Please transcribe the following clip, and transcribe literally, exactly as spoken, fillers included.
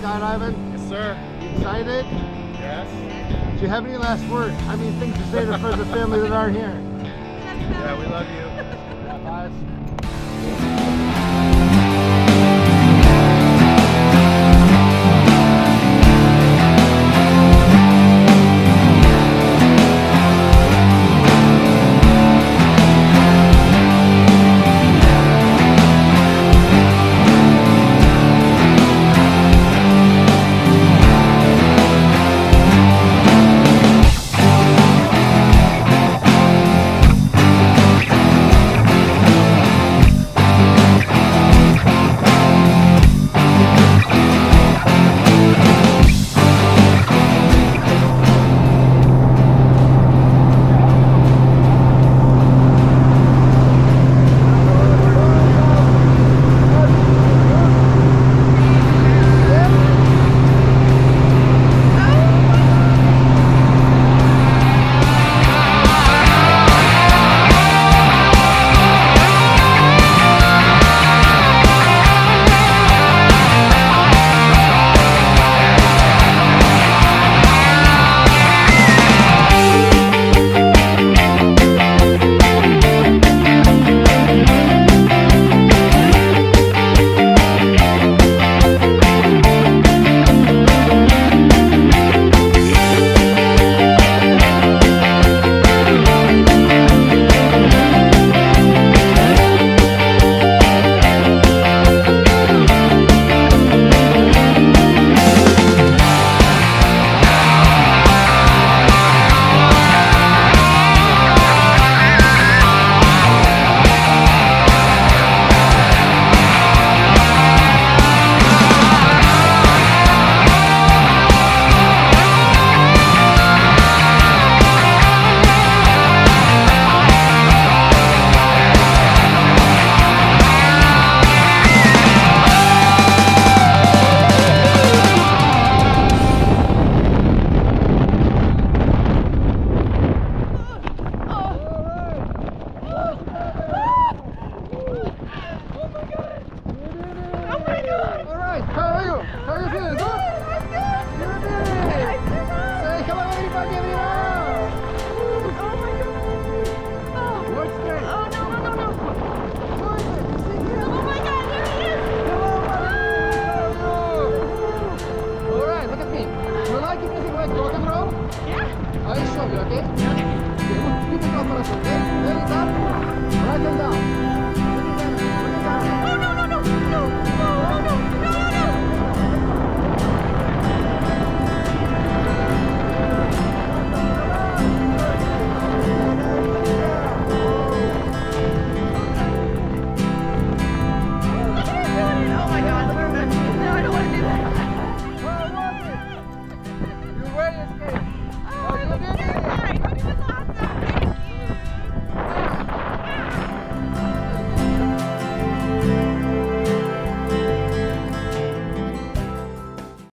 skydiving? Yes, sir. You excited? Yes. Do you have any last words? I mean, things to say to friends and family that aren't here? Yeah, we love you. Yeah, guys. Okay? Okay. Keep it up for us, okay? Very down. Right and down.